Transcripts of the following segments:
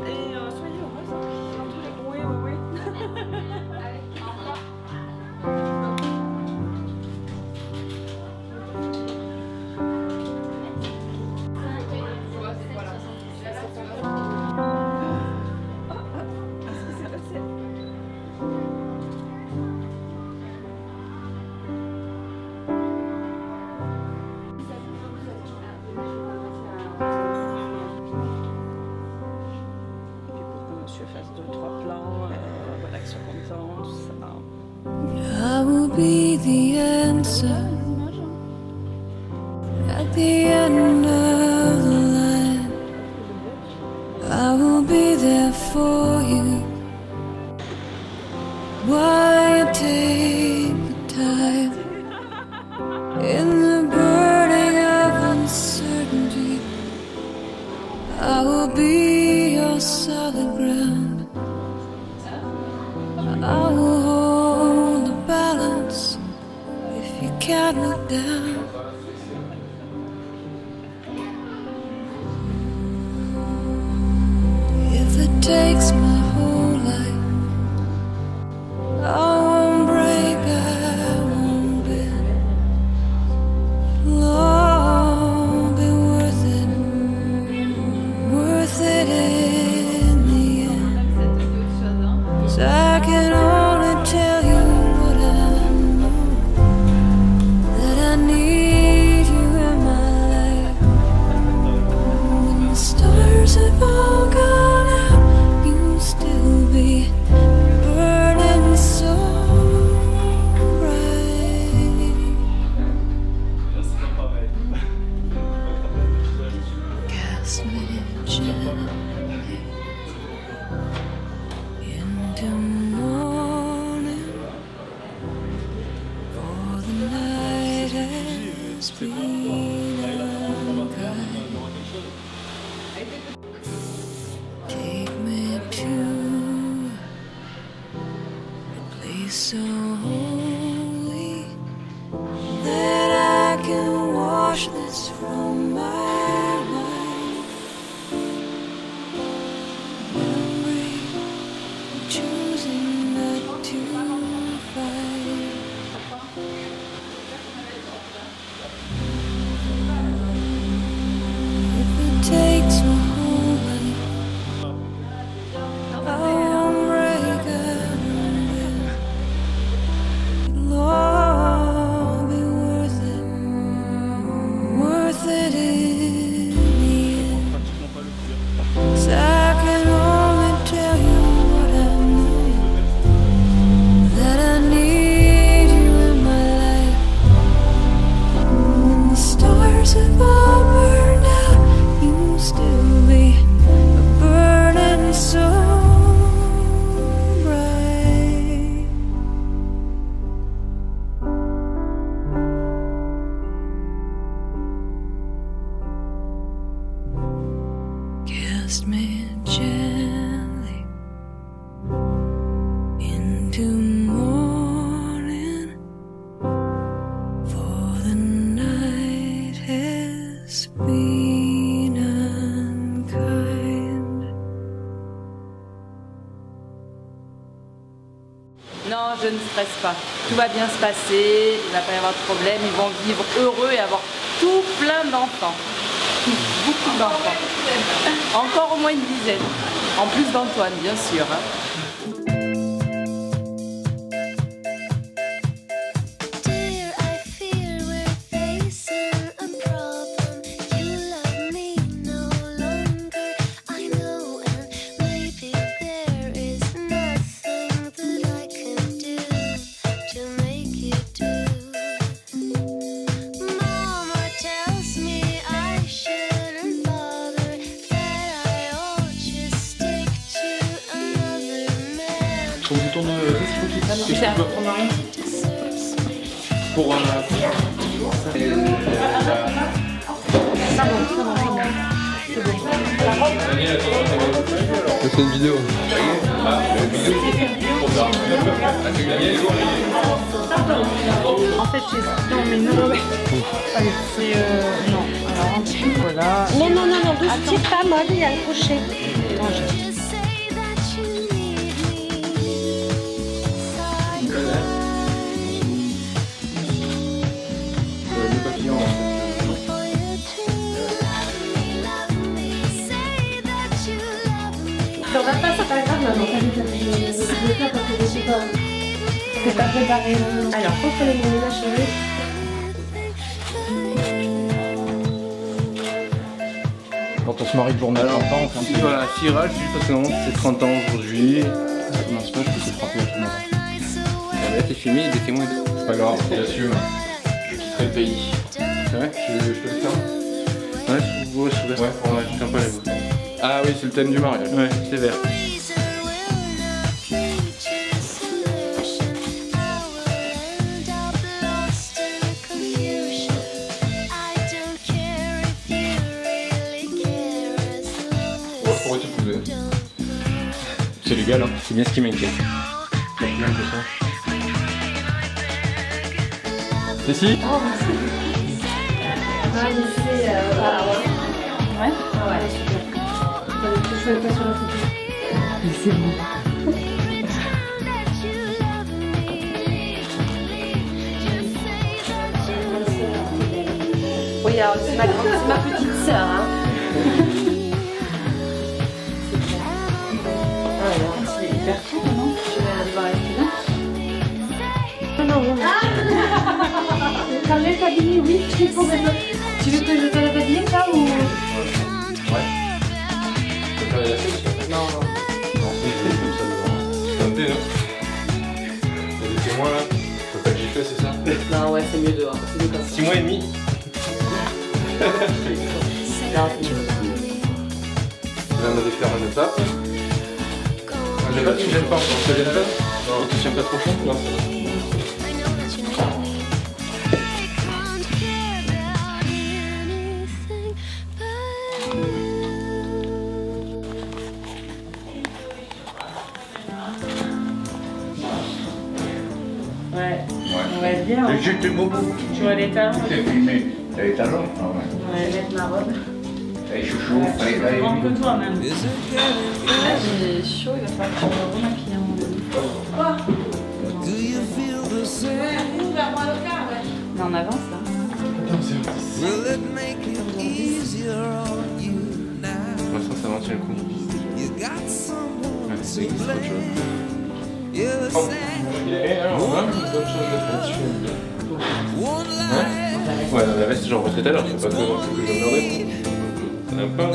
Et soyez heureuse. Oui, oui, oui. Je fasse 2-3 plans, voilà, qu'ils soient contents, tout ça. I will be the answer at the end of the line. I will be there for you. Why take the time in the burning of uncertainty? I will be your solid ground. I will hold the balance if you can't look down. If it takes my whole life, I won't break, I won't bend. It'll all be worth it in the end. 'Cause I can only tell you what I know, that I need you in my life. When the stars have all gone out, you'll still be burning so bright. Cast me gently into morning, for the night has been unkind. Take me to a place so holy that I can wash this from my mind. Memory of choosing not to fight. If it takes my whole life, I won't break, I won't bend. It'll all be worth it in the end. 'Cause I can only tell you what I know, that I need you in my life. When the stars have all burned out, you'll still be burning so bright. Cast me gently into morning, for the night has been unkind. Non, je ne stresse pas. Tout va bien se passer, il ne va pas y avoir de problème, ils vont vivre heureux et avoir tout plein d'enfants. Beaucoup d'enfants. Encore au moins une dizaine. En plus d'Antoine, bien sûr. Dear, I fear we're facing a problem. You love me no longer, I know, and maybe there is nothing that I can do to make you do. Mama tells me I shouldn't bother, that I ought just stick to another man. Ton bouton de Facebook, tu dois prendre un rien pour c'est une vidéo. En fait, c'est... Non, mais non. Allez, c'est... Non. Alors, voilà. Non, non, non, non, ne tire pas, moi, il y a un crochet. On va pas, c'est pas grave, maman. C'est pas préparé. Alors, contrôlez-moi, ma chérie. Quand on se marie le jour de 30 ans, on fait un petit... Voilà, tirage, juste parce que non, c'est 30 ans aujourd'hui. Ça commence pas, je peux te frapper à tout moment. Là, t'es filmé, il y a des témoins et tout. C'est pas grave, j'assume. Je quitterai le pays. C'est vrai? Je peux le faire? Ouais, je suis sympa les vous. Ah oui, c'est le thème du mariage. Ouais, c'est vert. On pourrait t'épouser. C'est légal, hein. C'est bien ce qui m'inquiète. Pas plus mal que ça. Cécile? Ah, mais c'est... Ouais. Ah ouais, super. Je ne pas sur la photo. Mais c'est bon. Oui, alors c'est ma petite sœur. Hein. C'est hyper cool, non? Je vais aller voir avec là. Non, non. Quand je vais t'habiller, oui, je vais prendre un... Tu veux que je te la t'habiller, ça, ou... Ouais. Tu peux faire les lacets aussi? Non, non. Non, c'est comme ça devant. C'est un thé, non? Il y a des témoins là. Faut pas gifler, c'est ça? Non, ouais, c'est mieux dehors. C'est mieux comme ça. 6 mois et demi. Non, c'est mieux. Là, on avait faire un étape. Je sais pas, tu gênes pas encore. Ça gêne pas? Non, tu tiens pas trop chaud? Non, ça va. Ouais. On va bien. Hein. J'étais beaucoup. Tu vois l'état? T'es filmé. T'as les talons? Ah ouais. On va mettre ma robe. Allez, chouchou. Allez, allez. Grand que toi même. Là j'ai chaud, il va falloir que je me remaquille un moment donné. Mais on avance là. Pour l'instant, ça avance sur le coup. Ouais, c'est autre chose. Ouais, dans la veste, j'en remettrai tout à l'heure. C'est pas que je vais regarder. Ça n'a pas.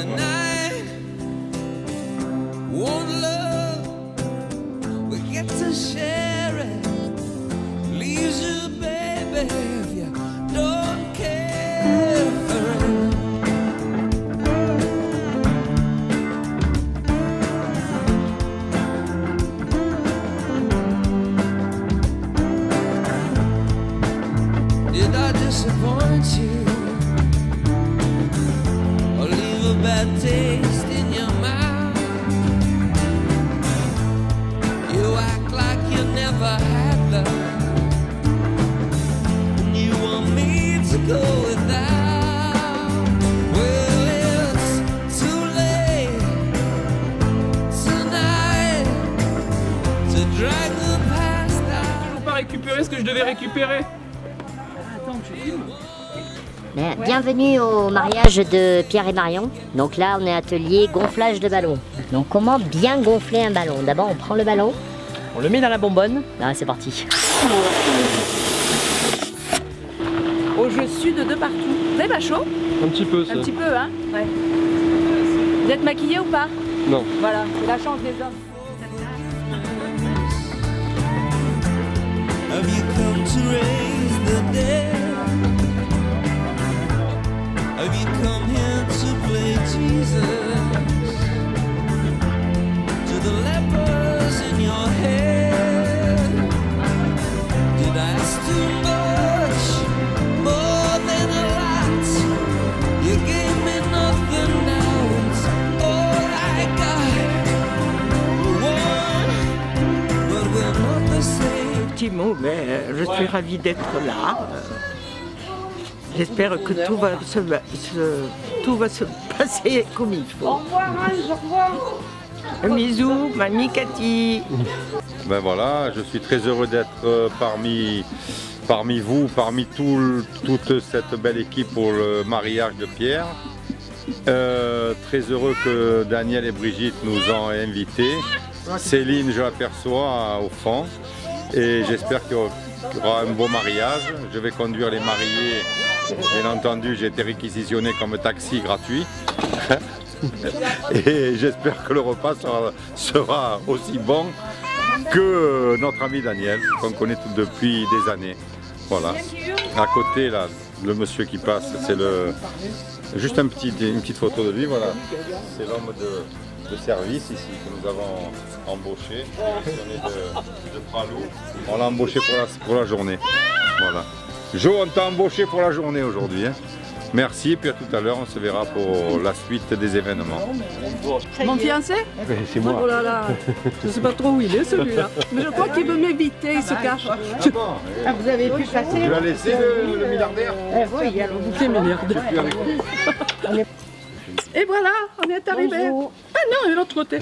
Did I disappoint you or leave a bad taste in your mouth? You act like you never had love, and you want me to go without. Well, it's too late tonight to drag the past out. Je peux pas récupérer ce que je devais récupérer. Bienvenue au mariage de Pierre et Marion. Donc là, on est atelier gonflage de ballon. Donc comment bien gonfler un ballon? D'abord, on prend le ballon, on le met dans la bonbonne. Là, c'est parti. Au jeu sud de partout. Vous avez pas chaud? Un petit peu, ça. Un petit peu, hein? Ouais. Vous êtes maquillés ou pas? Non. Voilà, c'est la chance des hommes. Have you come to raise the dead? Have you come here to play Jesus? To the lepers in your head? Did I ask too much? More than a lot? You gave me nothing now. It's all I got. One mots, mais je suis ravie d'être là. J'espère que tout va se passer comme il faut. Au revoir Ange, au revoir. Un bisou, mamie Cathy. Ben voilà, je suis très heureux d'être parmi vous, parmi toute cette belle équipe pour le mariage de Pierre. Très heureux que Daniel et Brigitte nous ont invités. Céline, je l'aperçois au fond. Et j'espère qu'il y aura un beau mariage. Je vais conduire les mariés. Bien entendu, j'ai été réquisitionné comme taxi gratuit. Et j'espère que le repas sera aussi bon que notre ami Daniel, qu'on connaît depuis des années. Voilà. À côté, là, le monsieur qui passe, c'est juste une petite photo de lui. Voilà. C'est l'homme de service ici que nous avons embauché. De Pralou. On l'a embauché pour la journée. Voilà. Jo, on t'a embauché pour la journée aujourd'hui. Hein. Merci, et puis à tout à l'heure, on se verra pour la suite des événements. Mon fiancé? C'est moi. Oh là là, je ne sais pas trop où il est celui-là. Mais je crois qu'il veut m'éviter, il se cache. Ah, vous avez pu passer? Tu l'as laissé le milliardaire? Oui, il y a le bouquet milliardaire. Et voilà, on est arrivé. Bonjour. Ah non, de l'autre côté.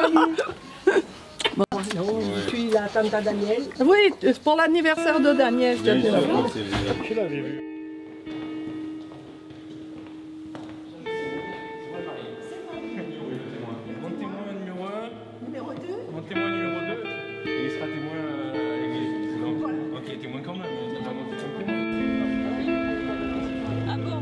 Je suis la tante à Daniel. Oui, c'est pour l'anniversaire de Daniel. Je l'avais vu. Mon témoin numéro 2, et il sera témoin à l'église. Donc il est témoin quand même, il n'a pas monté son témoin. Ah bon?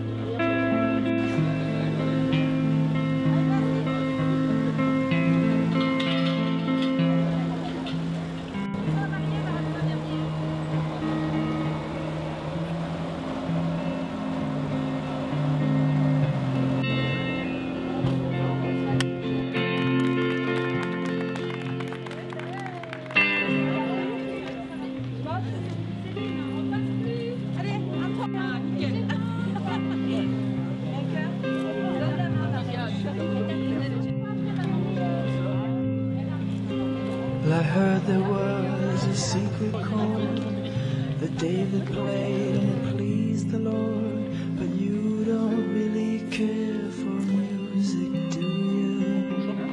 Well, I heard there was a secret chord that David played and it pleased the Lord. But you don't really care for music, do you?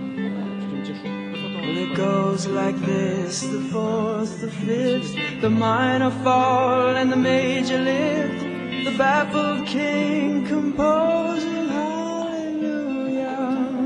Well, it goes like this: the fourth, the fifth, the minor fall and the major lift. The baffled king composing hallelujah.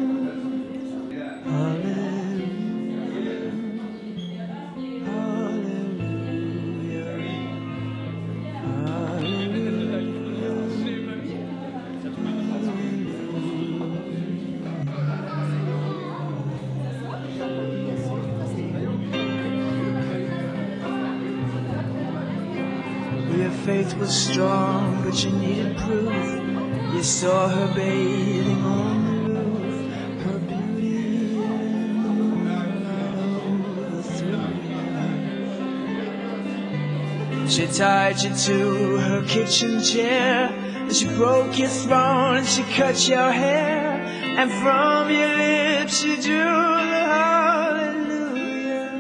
Your faith was strong, but you needed proof. You saw her bathing on the roof, her beauty and the moonlight overthrew you. She tied you to her kitchen chair, she broke your throne and she cut your hair, and from your lips she drew the hallelujah.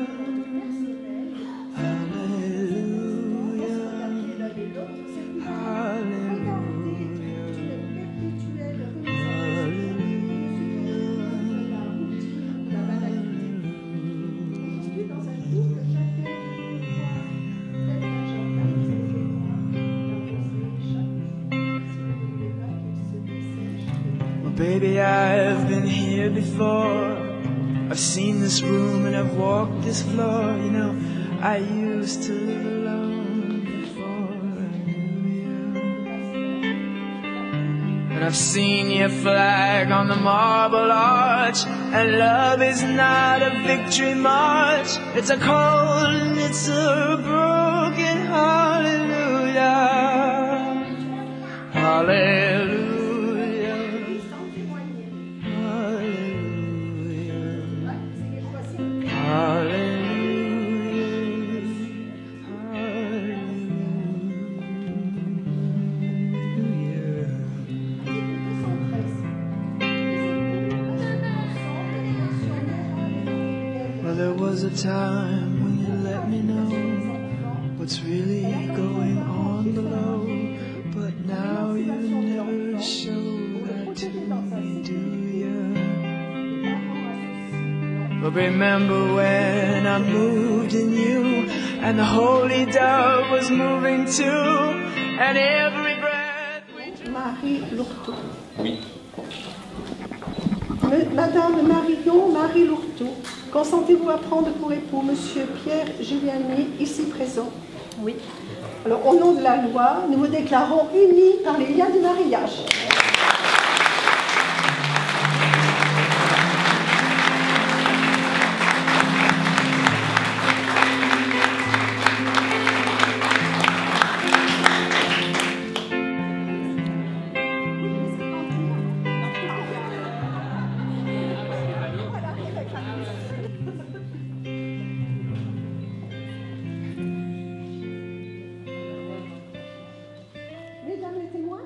Baby, I've been here before. I've seen this room and I've walked this floor. You know, I used to live alone before I knew you. And I've seen your flag on the marble arch. And love is not a victory march. It's a cold and it's a broken hallelujah. Hallelujah. Well, there was a time when you let me know what's really going on below. But now you never show that to me, do you? But remember when I moved in you, and the holy dove was moving too, and every breath. Marie Lourtou. Oui. Madame Marion Marie Lourtou, consentez-vous à prendre pour époux Monsieur Pierre Giuliani, ici présent? Oui. Alors, au nom de la loi, nous vous déclarons unis par les liens du mariage. Mesdames les témoins,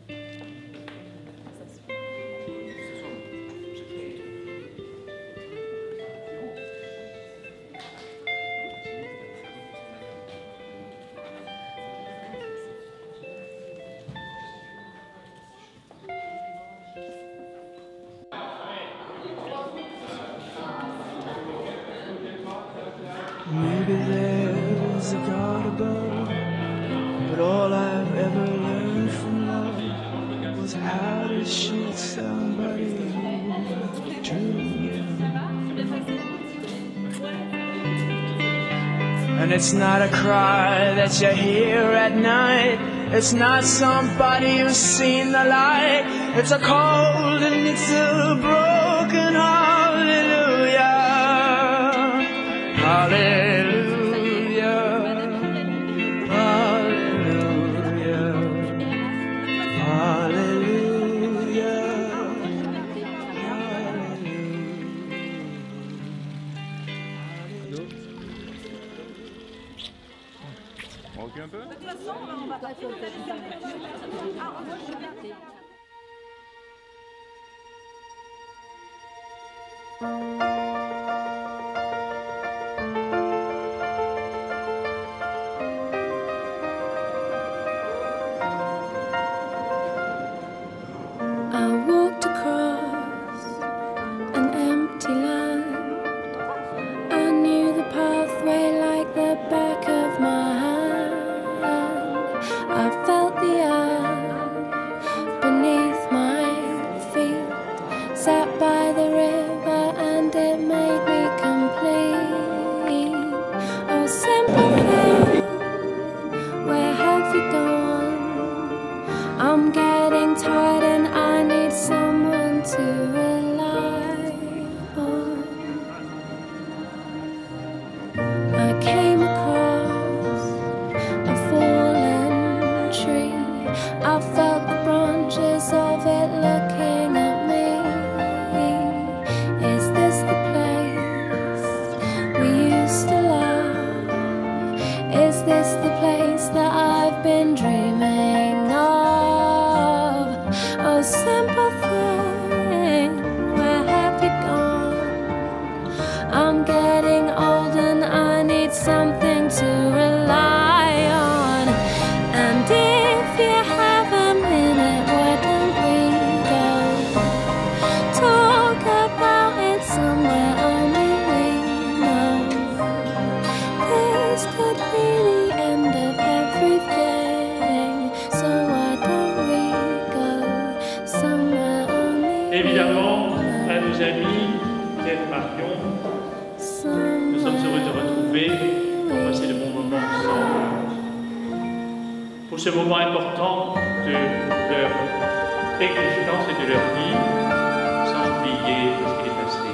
Maybe there's a God above, but all I've ever learned from love was how to shoot somebody who's true. And it's not a cry that you hear at night, it's not somebody who's seen the light, it's a cold and it's a broken hallelujah. Hallelujah, hallelujah, hallelujah, On recule un peu? I walked across an empty land. I knew the pathway like the back of my hand. I felt the earth beneath my feet. Sat by the river and it made me complete. Oh, simple thing, where have you gone? I'm getting tired and I need someone to rely on. I came across a fallen tree. I felt the branches of it looking at me. Is this the place we used to love? Is this the place that I've been dreaming of? Oh, simple thing, where have you gone? I'm getting old and I need something to rely on. And if you have a minute, why don't we go talk about it somewhere only we know? This could be the end of everything, so why don't we go somewhere only we Évidemment, know? à nos amis Pierre et Marion, nous sommes heureux de retrouver pour passer de bons moments ensemble. Pour ce moment important de leur existence et de leur vie, sans oublier ce qui est passé.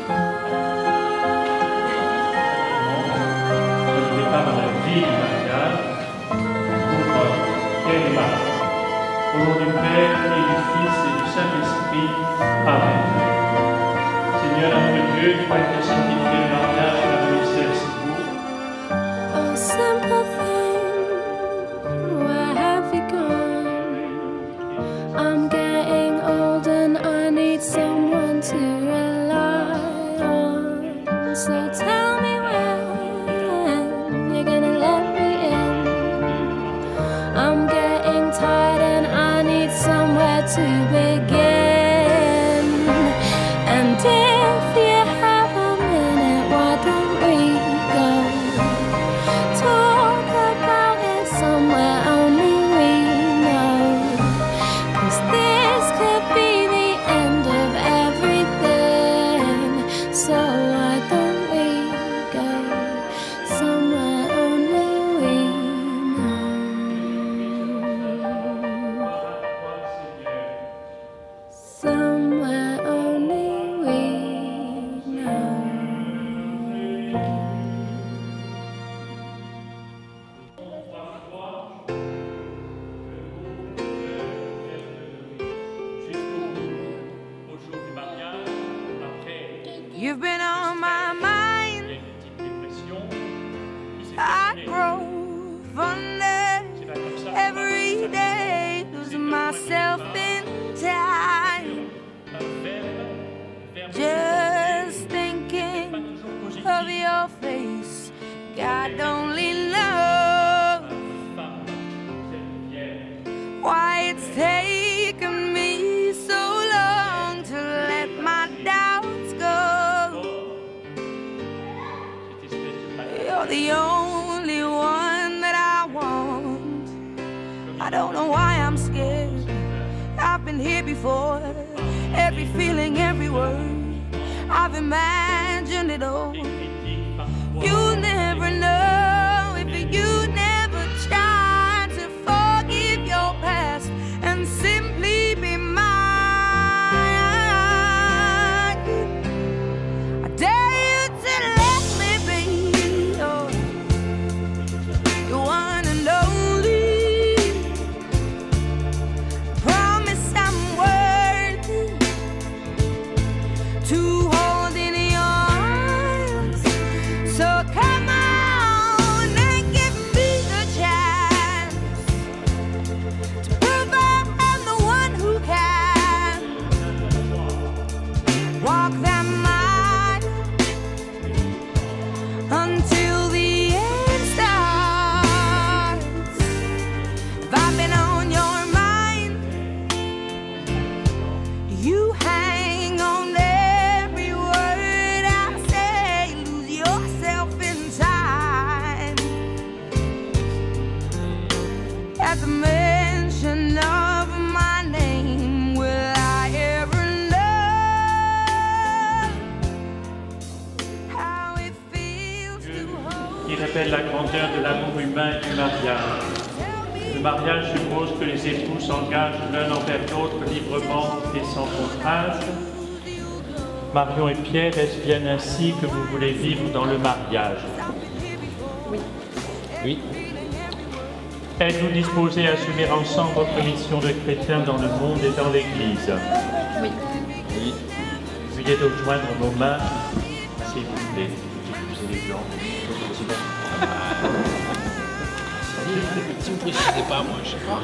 Le départ à la vie du mariage pour Pierre et Marion. Au nom du Père et du Fils et du Saint-Esprit. Amen. Seigneur notre Dieu, tu as sanctifié le mariage et la ministère si beau. Oh, simple thing, where have you gone? I'm getting old and I need if you have a minute, why don't we go talk about it somewhere only we know? 'Cause this could be the end of everything. So why don't we go somewhere only we know? Somewhere only we know. You've been on my mind. I grow fonder every day, losing myself in time. Just thinking of your face, God only knows why it's taken me so long to let my doubts go. You're the only one that I want. I don't know why I'm scared. I've been here before. Every feeling, every word, I've imagined it all. You never know if you never try to forgive your past and simply be mine. I dare you to let me be your one and only. Promise I'm worthy to hold in your arms. So come on and give me the chance to prove I'm the one who can walk that mile until the end starts. If I've been on your mind, you hang on every word I say, lose yourself in time. At the mention of my name, will I ever know how it feels to hold? Qui révèle la grandeur de l'amour humain et du mariage. Le mariage suppose que les époux s'engagent l'un envers l'autre librement et sans contrainte. Marion et Pierre, est-ce bien ainsi que vous voulez vivre dans le mariage? Oui. Êtes-vous disposés à assumer ensemble votre mission de chrétien dans le monde et dans l'Église? Oui. Oui. Veuillez donc joindre vos mains, s'il vous plaît. Plus élégant. Si vous précisez pas, moi, je sais pas.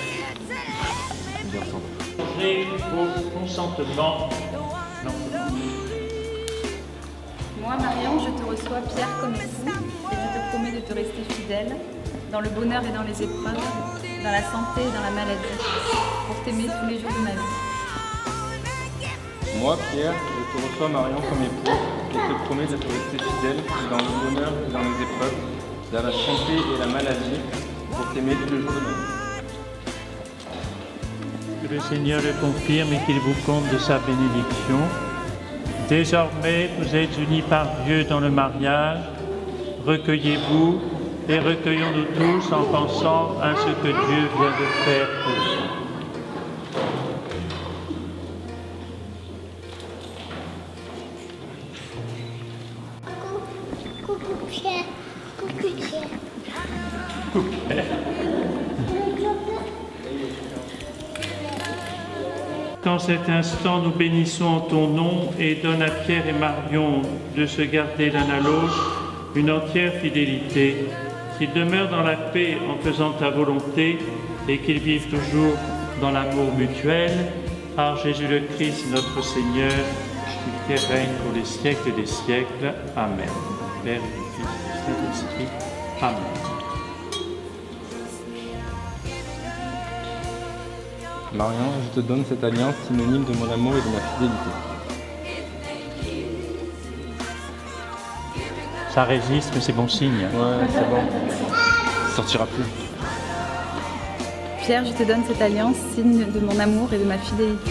Changez vos consentements. Non. Moi, Marion, je te reçois, Pierre, comme époux, et je te promets de te rester fidèle dans le bonheur et dans les épreuves, dans la santé et dans la maladie, pour t'aimer tous les jours de ma vie. Moi, Pierre, je te reçois, Marion, comme époux, et te promets de te rester fidèle dans le bonheur et dans les épreuves, dans la santé et la maladie, pour t'aimer tous les jours de ma vie. Que le Seigneur le confirme et qu'il vous comble de sa bénédiction. Désormais, vous êtes unis par Dieu dans le mariage. Recueillez-vous et recueillons-nous tous en pensant à ce que Dieu vient de faire pour nous. Coucou Pierre. Coucou Pierre. Dans cet instant, nous bénissons en ton nom et donne à Pierre et Marion de se garder l'un à l'autre une entière fidélité, qu'ils demeurent dans la paix en faisant ta volonté et qu'ils vivent toujours dans l'amour mutuel. Par Jésus le Christ, notre Seigneur, qui règne pour les siècles des siècles. Amen. Père, du Fils et du Saint-Esprit. Amen. Marion, je te donne cette alliance synonyme de mon amour et de ma fidélité. Ça résiste, mais c'est bon signe. Ouais, c'est bon. Ça sortira plus. Pierre, je te donne cette alliance, signe de mon amour et de ma fidélité.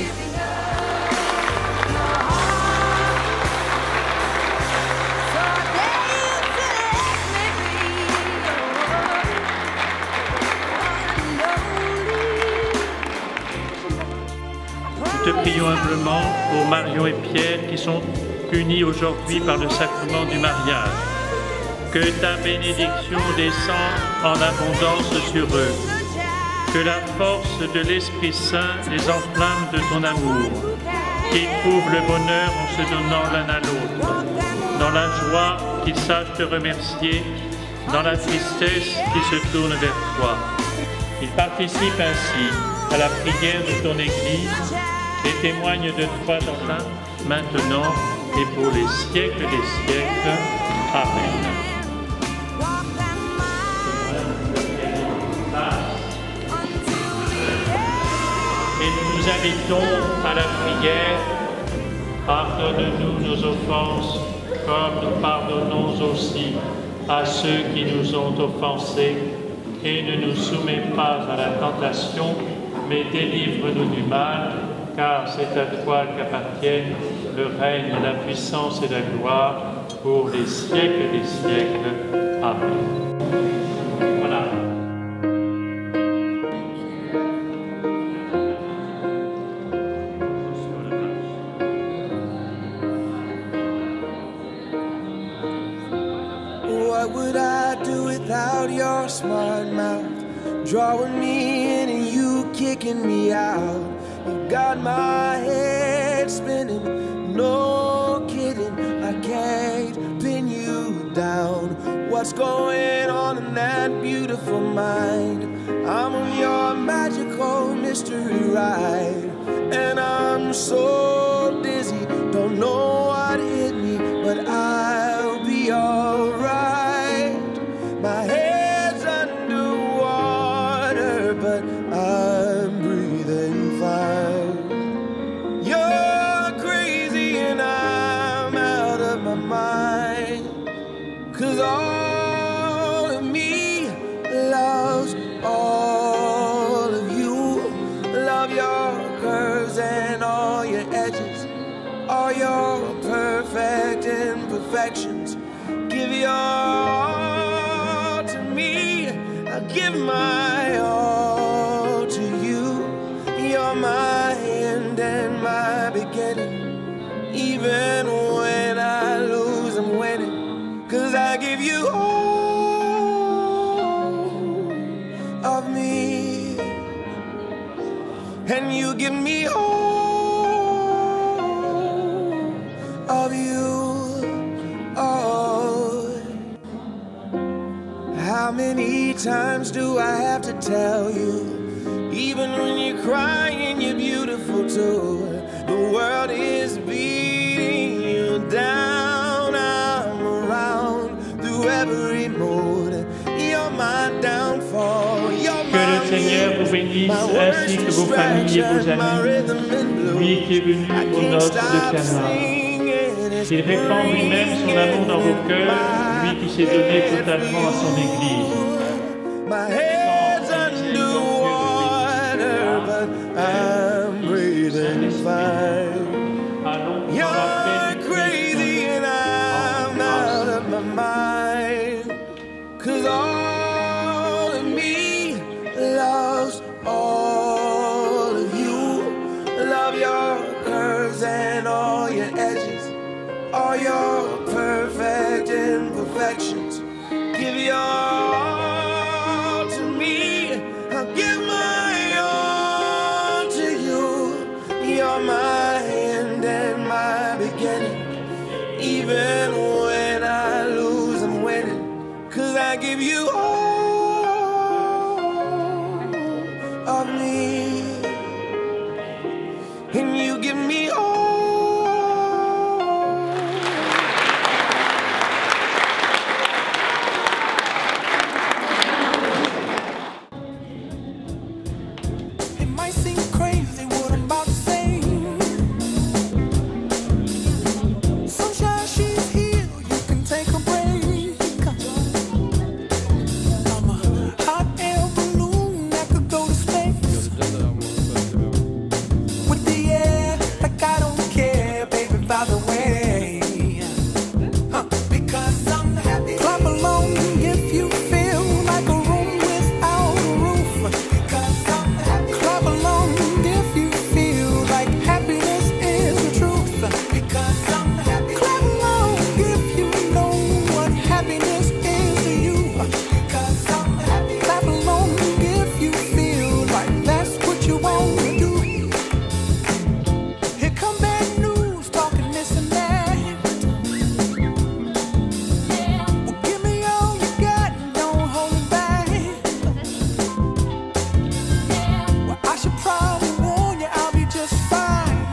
Nous te prions humblement pour Marion et Pierre qui sont unis aujourd'hui par le sacrement du mariage. Que ta bénédiction descende en abondance sur eux. Que la force de l'Esprit Saint les enflamme de ton amour. Qu'ils trouvent le bonheur en se donnant l'un à l'autre. Dans la joie, qu'ils sachent te remercier. Dans la tristesse, qu'ils se tournent vers toi. Ils participent ainsi à la prière de ton Église et témoignent de toi dans ta maintenant et pour les siècles des siècles. Amen. Et nous nous invitons à la prière. Pardonne-nous nos offenses, comme nous pardonnons aussi à ceux qui nous ont offensés. Et ne nous soumets pas à la tentation, mais délivre-nous du mal, car c'est à toi qu'appartiennent le règne, la puissance et la gloire pour les siècles des siècles. Amen. Voilà. What would I do without your smart mouth? Drawing me in and you kicking me out. You got my head spinning, no kidding. I can't pin you down. What's going on in that beautiful mind? I'm on your magical mystery ride, and I'm so dizzy, don't know what hit me, but I'll be alright. My head's underwater, but I'm breathing fine. You're crazy and I'm out of my mind, 'cause all of me loves all of you. Love your curves and all your edges, all your perfect imperfections. Give your all to me, I'll give my all to you. You're my end and my beginning. Even when I lose, I'm winning, 'cause I give you all of me, and you give me all of you. Oh, how many times do I have to tell you? Even when you're crying, you're beautiful too. The world is beating you down. I'm around through every mood. You're my downfall. You're Que le Seigneur vous bénisse ainsi que vos familles et vos amis, lui qui est venu aux noces de Cana. Qu'il répand lui-même son amour dans vos cœurs, lui qui s'est donné totalement à son Église. My head's underwater, but I'm breathing fine. You're crazy and I'm out of my mind, 'cause all of me loves all of you. Love your curves and all your edges, all your perfect imperfections. Give your all to me, I'll give my all to you. You're my end and my beginning. Even when I lose, I'm winning, 'cause I give you all of me, and you give me all. It might seem crazy what I'm about to say. Sunshine, she's here, you can take a break. by the way. Because I'm happy. Clap along if you feel like a room without a roof. Because I'm happy. Clap along if you feel like happiness is the truth. Because I'm happy. Clap along if you know what happiness is to you. Because I'm happy. Clap along if you feel like that's what you want to do. Here come bad news, talking this and that. Well, give me all you got, don't hold it back. Well, I should probably warn you, I'll be just fine.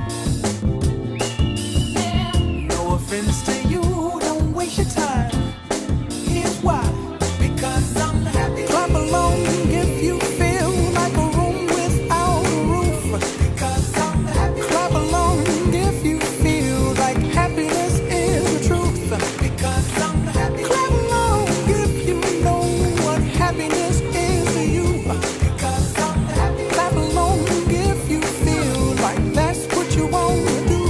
No offense to you, don't waste your time. Here's why. Because I'm happy. Clap along if you feel like a room without a roof. Because I'm happy. Clap along if you feel like happiness is the truth. Because I'm happy. Clap along if you know what happiness is to you. Because I'm happy. Clap along if you feel like that's what you want to do.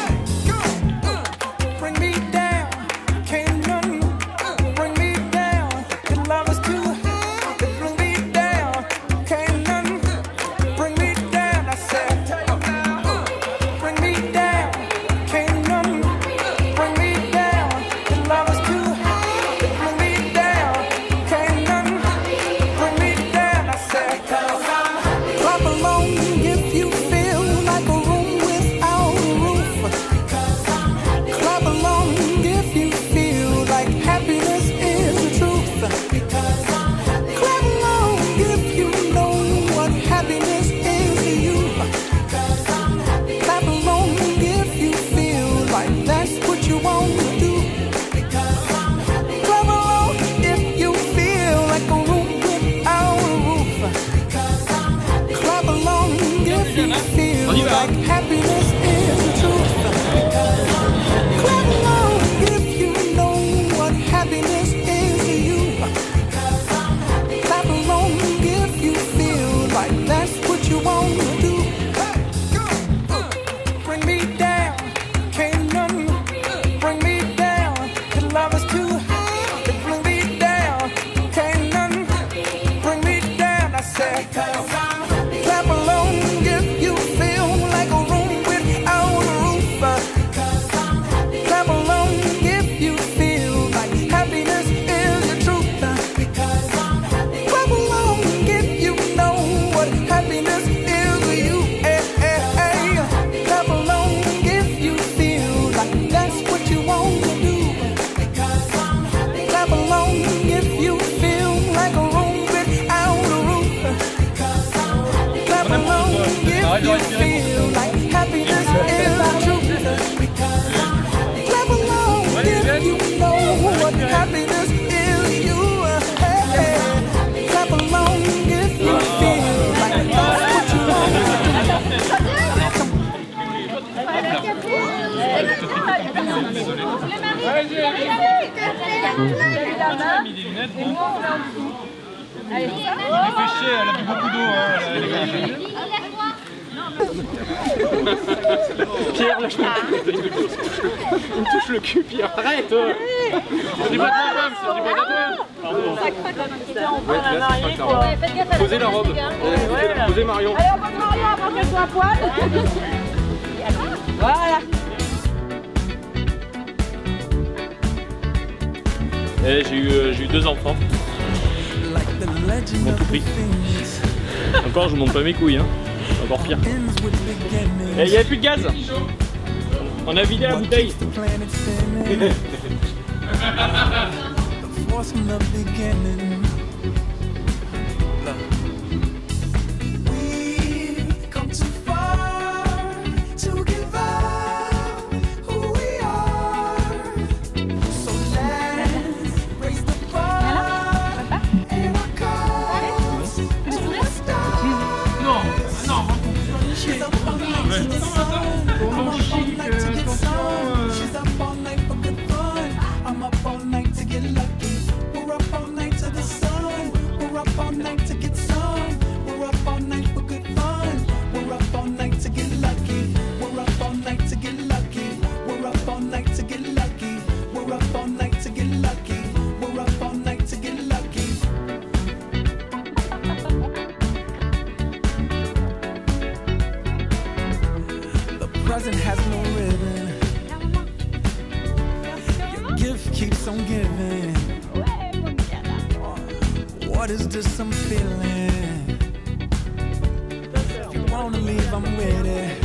Bring me down, can't none bring me down. Your love is too high. Bring me down, can't none bring me down. I said, bring me down, can't none bring me down. Your love is too high. Bring me down, can't none bring me down. I said, clap along if you feel like a room without a roof. Clap along if you feel like happiness is the truth. Clap along if you know what happiness is to you. Clap along if you feel like that's what you want to do. Clap along if you feel like a room without a roof. Clap along if you feel like happiness is the truth. Clap along if you know what happiness is to you. Clap along if you feel like that's what you want to do. Bring me down, can't none bring me down. Your love is too high. Bring me down, can't none bring me down. I said, clap along if you feel like a room without a roof. Clap along if you feel like happiness is the truth. Clap along if you know what happiness is to you. Clap along if you feel like that's what you want to do. Clap along if you feel like a room without a roof. Clap along if you feel like happiness is the truth. Clap along if you know what happiness is to you. Clap along if you feel like that's what you want to do. Elle fait chier, elle a bu beaucoup d'eau. Pierre, lâche pas. Il me touche le cul, Pierre. Arrête. C'est du bois de ma femme, c'est du bois de toi. Posez la robe. Posez Marion. Allez, on pose Marion avant qu'elle soit à poil. Voilà. J'ai eu 2 enfants. Ils m'ont tout pris. Encore, je monte pas mes couilles, hein. Encore pire. Et il n'y avait plus de gaz. On a vidé la bouteille. I'm up all night to get lucky. We're up all night to the sun. into some feeling. If you wanna leave, I'm with it.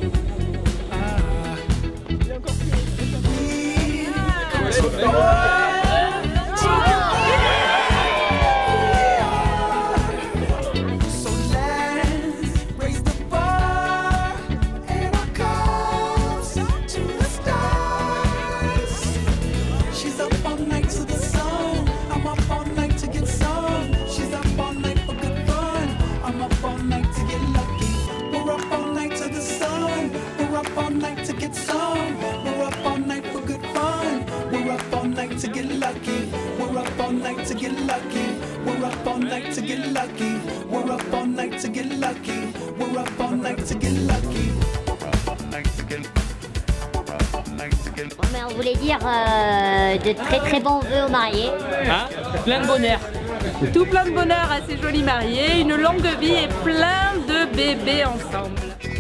So let's raise the bar and our cups to the stars. She's up all night to the sun. I'm up all night to get some. She's up all night for good fun. I'm up all night to get lucky. We're up all night to the sun. We're up all night to get some. We're up all night for good fun. We're up all night to get lucky. We're up all night to get lucky. We're up all night to get lucky. We're up all night to get lucky. We're up all night to get lucky. Bon, mais on voulait dire de très très bons vœux aux mariés. Hein? Plein de bonheur. Tout plein de bonheur à ces jolis mariés, une longue vie et plein de bébés ensemble.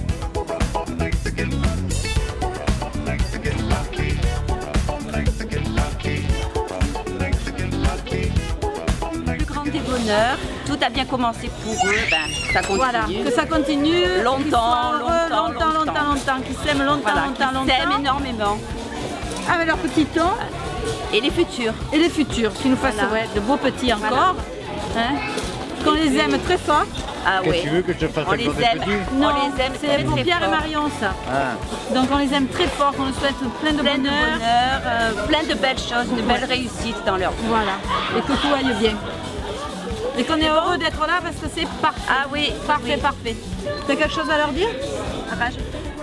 Le plus grand des bonheurs, tout a bien commencé pour eux, ben, ça continue. Voilà, que ça continue longtemps, qu'ils s'aiment longtemps, qu'ils s'aiment énormément. Avec leurs petits temps. Et les futurs. Et les futurs, qui nous fassent de beaux petits encore. Voilà. Hein, qu'on les aime très fort. Ah oui. Tu veux que je fasse on les aime. Non, on les aime. C'est pour Pierre et Marion ça. Ah. Donc on les aime très fort, on nous souhaite plein de bonheur, plein de belles choses, de belles réussites dans leur vie. Voilà. Et que tout aille bien. Et qu'on est heureux d'être là parce que c'est parfait. Ah oui, parfait, parfait. T'as quelque chose à leur dire? Rajouter.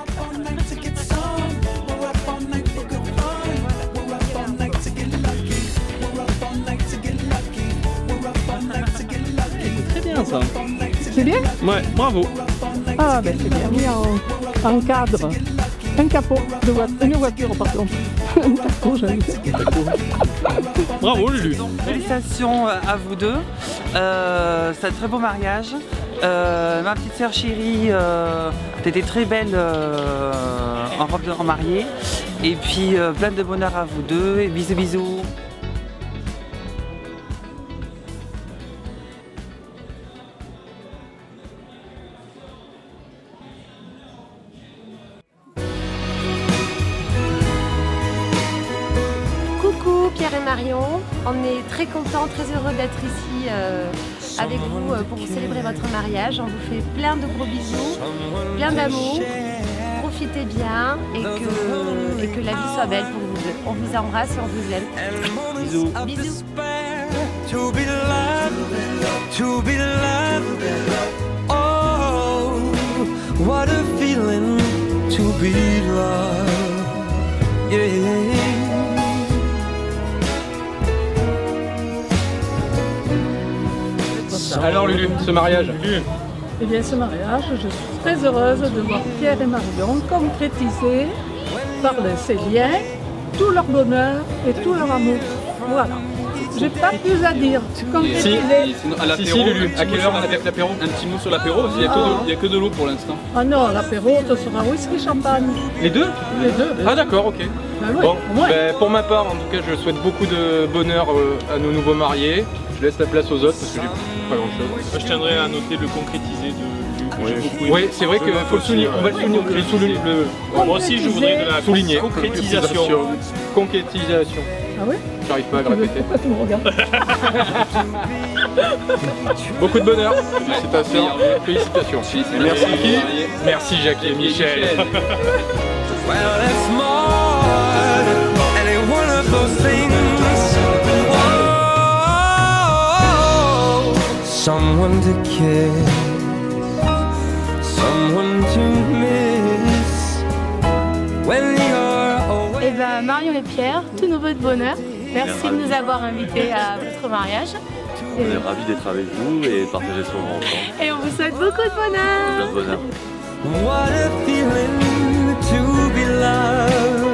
Ça. C'est bien? Ouais, bravo. Ah ben c'est bien mis en cadre. Un capot de une voiture par contre. Un capot, j'allais dire. Bravo Lulu. Félicitations à vous deux. C'est un très beau mariage. Ma petite sœur chérie, t'étais très belle en robe de mariée. Et puis plein de bonheur à vous deux. Et bisous bisous. Pierre et Marion, on est très contents, très heureux d'être ici avec vous pour vous célébrer votre mariage. On vous fait plein de gros bisous, plein d'amour, profitez bien et que la vie soit belle pour vous deux. On vous embrasse et on vous aime. Bisous. Bisous. To be loved, to be loved. Oh, what a feeling to be loved. Yeah. Alors Lulu, ce mariage? Eh bien ce mariage, je suis très heureuse de voir Pierre et Marion concrétiser par ces liens tout leur bonheur et tout leur amour. Voilà. J'ai pas plus à dire. Si, à l'apéro, Lulu, à quelle heure avec l'apéro? Un petit mot sur l'apéro, il n'y a que de l'eau pour l'instant. Ah non, l'apéro, ce sera whisky champagne. Les deux? Les deux. Ah d'accord, ok. Ben oui, bon, ben, pour ma part, en tout cas, je souhaite beaucoup de bonheur à nos nouveaux mariés. Je laisse la place aux autres parce que j'ai pas grand chose. Je tiendrai à noter le concrétiser de Oui, c'est vrai qu'il faut le souligner. On va le souligner. Je souligne le... Moi aussi, je voudrais de la souligner. Concrétisation. Concrétisation. Ah oui? J'arrive pas à le répéter. Pourquoi tu me regardes? Beaucoup de bonheur. Félicitations. Félicitations. Merci qui? Merci Jackie et Michel. Well, it's more than any one of those things. Someone to kiss, someone to miss when you're away. Eh ben Marion et Pierre, tous nos vœux de bonheur. Merci de nous avoir invités à votre mariage. On est ravis d'être avec vous et de partager ce moment ensemble. Et on vous souhaite beaucoup de bonheur. Plein de bonheur. What a feeling to be loved.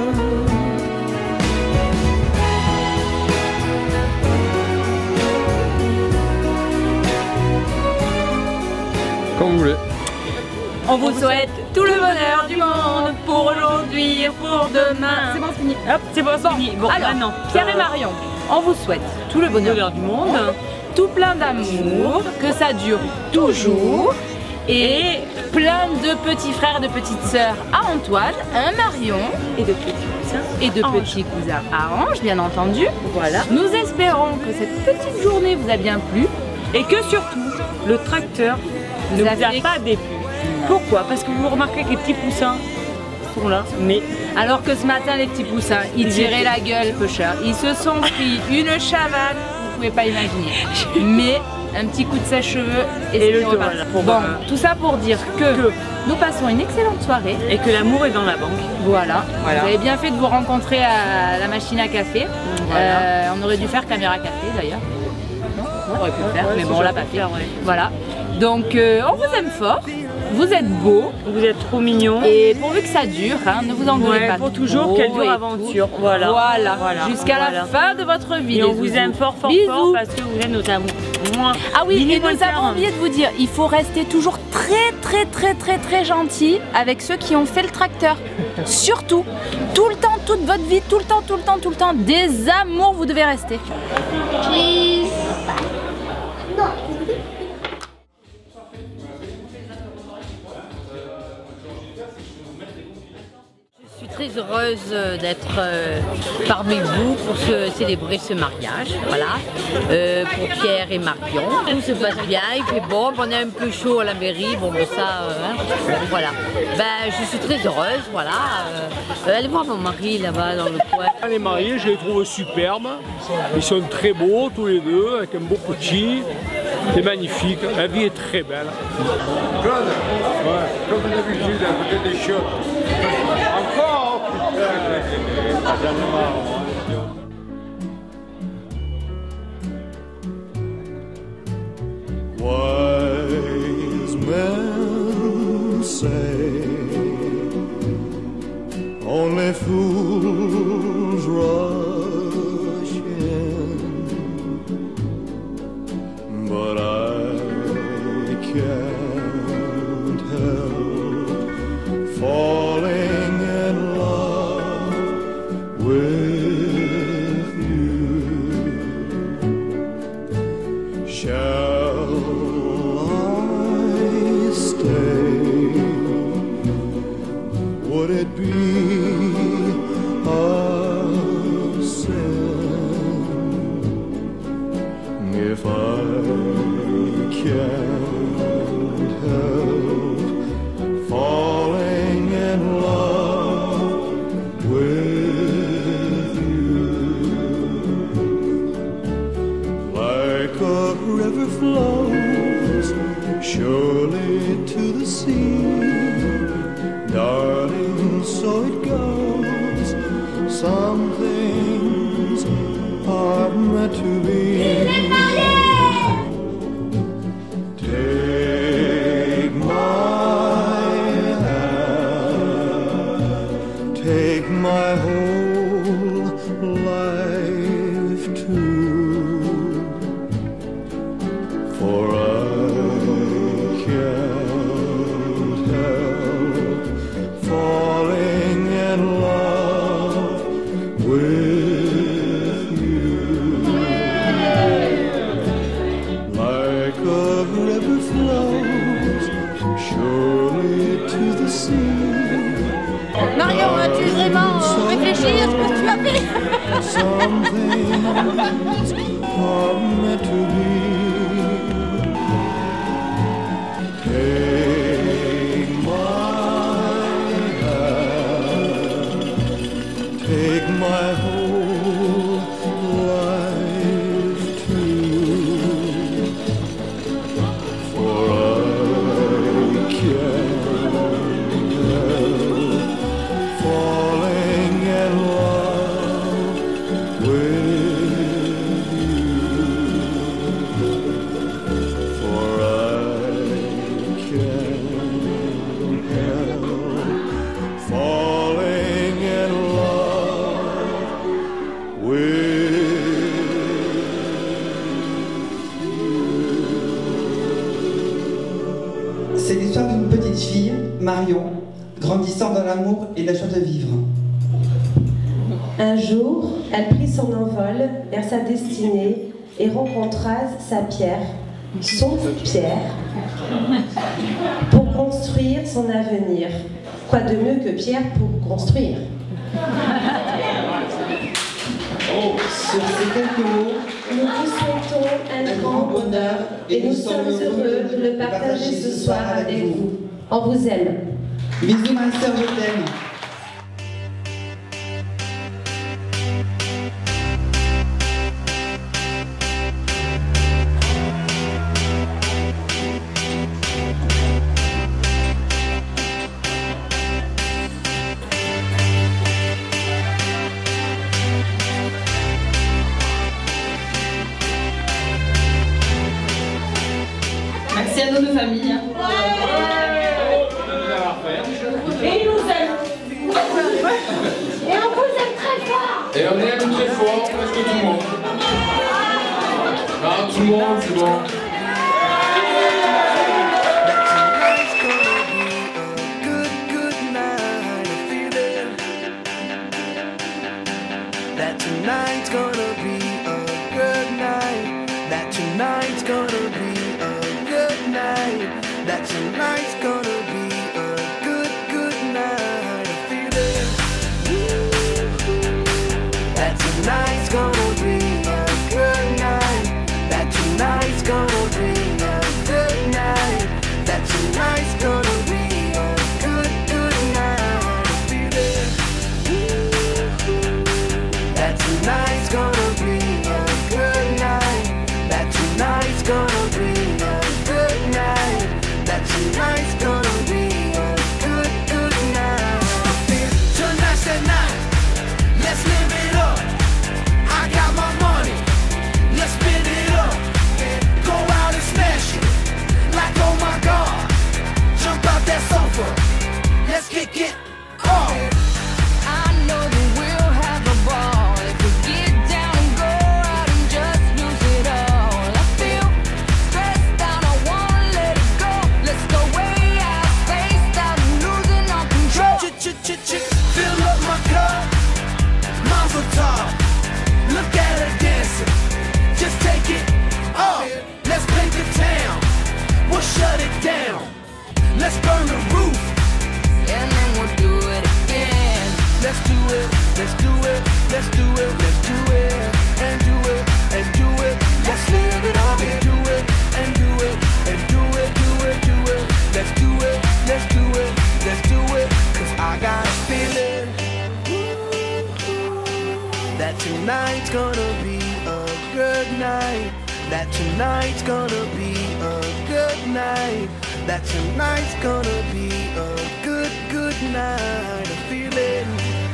Quand vous voulez. On vous souhaite tout le bonheur du monde pour aujourd'hui et pour demain. C'est bon, c'est fini. Hop, c'est bon, c'est fini. Bon, alors, maintenant, Pierre et Marion, on vous souhaite tout le bonheur du monde, tout plein d'amour, que ça dure toujours. Et plein de petits frères et de petites sœurs à Antoine, un Marion et de petits cousins à Ange, bien entendu. Voilà. Nous espérons que cette petite journée vous a bien plu et que surtout le tracteur ne vous a pas déplu. Pourquoi? Parce que vous remarquez que les petits poussins sont là, mais alors que ce matin les petits poussins ils tiraient la gueule, peu cher. Ils se sont pris une chavale, vous pouvez pas imaginer. Mais un petit coup de sèche-cheveux et le reparti. Bon, tout ça pour dire que nous passons une excellente soirée. Et que l'amour est dans la banque. Voilà. Vous avez bien fait de vous rencontrer à la machine à café. Voilà. On aurait dû faire caméra café d'ailleurs. On aurait pu le faire, mais bon on l'a pas fait. Voilà. Donc on vous aime fort. Vous êtes beaux, vous êtes trop mignons et pourvu que ça dure, hein, ne vous engueulez pas. Pour toujours, quelle dure aventure. Voilà. Jusqu'à la fin de votre vie. Et on vous aime fort parce que vous êtes nos amours. Ah oui, et nous avons oublié de vous dire, il faut rester toujours très gentil avec ceux qui ont fait le tracteur. Surtout, tout le temps, toute votre vie, tout le temps, des amours vous devez rester. Cheese. Je suis très heureuse d'être parmi vous pour célébrer ce mariage, voilà, pour Pierre et Marion. Tout se passe bien, il fait bon, on est un peu chaud à la mairie, bon ben ça, voilà. Ben, je suis très heureuse, voilà. Allez voir mon mari là-bas dans le coin. Les mariés, je les trouve superbes, ils sont très beaux tous les deux, avec un beau petit, c'est magnifique, la vie est très belle. Claude, comme d'habitude, à côté des chiottes. Encore Wise men say only fools rush in, but I can't help falling in love with you. Shall I stay? Would it be a sin if I can't help falling in love with you? Like a river flows surely to the sea, darling, so it goes. Some things are meant to be. Take my hand, take my whole life too, for I can't help falling in love with you. Like a river flows surely to the sea. Marion, as-tu vraiment réfléchi à ce que tu as fait? Some things are meant to be. Take my hand, take my whole life too, for I can't help falling in love with you, for I can't help falling in love with C'est l'histoire d'une petite fille, Marion, grandissant dans l'amour et la joie de vivre. Un jour, elle prit son envol vers sa destinée et rencontras sa pierre, son Pierre, pour construire son avenir. Quoi de mieux que Pierre pour construire? Sur ces quelques mots, nous vous souhaitons un grand bonheur et nous sommes heureux de le partager ce soir avec vous. On vous aime. Bisous ma sœur, je t'aime. Merci à nos deux familles. Et ils nous aiment. Et on vous aime très fort. Et on aime très fort presque tout le monde. Non, tout le monde, c'est bon. That tonight's gonna be a good night. That tonight's gonna be a good night. That tonight's gonna be a good night. I feel it. That tonight's gonna be a good night. That tonight's gonna be a good night. That tonight's gonna be a good night. I feel it. That tonight's gonna be a good night. That tonight's gonna be a good night. That tonight's gonna be a good night. Tonight's the night. Let's live it up. I got my money. Let's spin it up. Go out and smash it. Like oh my God. Jump out that sofa. Let's kick it off. I know that we'll have a ball if we get down and go out and just lose it all. I feel stressed out, I wanna let it go. Let's go way out, spaced out, and losing all control. Fill up my cup, Mazel tov. Look at her dancing, just take it off. Let's paint the town, we'll shut it down. Let's burn the roof, and then we'll do it again. Let's do it, let's do it, let's do it, let's do it, and do it, and do it. Let's live it up and do it, and do it, and do it, do it, do it. Let's do it, let's do it, let's do it. Cause I got a feeling that tonight's gonna be a good night. That tonight's gonna be a good night. That tonight's gonna be a good night. I feel it.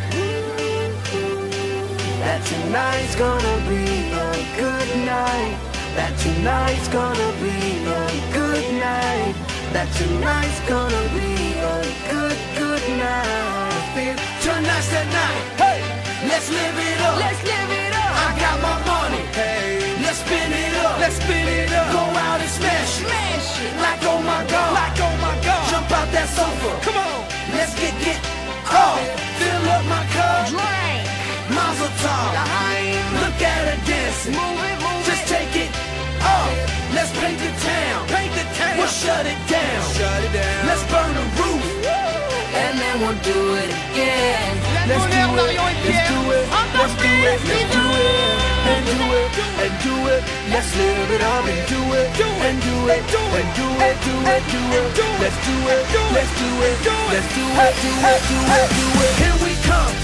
That tonight's gonna be a good night. That tonight's gonna be a good night. That tonight's gonna be a good night. I feel tonight's the night. Hey, let's live it up. Let's live it up. I got my money. Hey, let's spin it up. Let's spin it up. Go out and smash it. Smash it. Like oh my God. Like oh my God. Jump out that sofa. Come on. Let's get off. Fill up my cup. Drink. Mazel tov. Look at her dancing. Move it, move just it. Take it off. Let's paint the town. Paint the town. We'll shut it down. Shut it down. Let's burn the roof. And then we'll do it again. Let's do it. Let's do it. Let's do it. Let's do it. And do it. And do it. Let's live it up and do it. And do it. And do it. Do it. Do it. Let's do it. Let's do it. Let's do it. Do it. Do it. Do it. Here we come.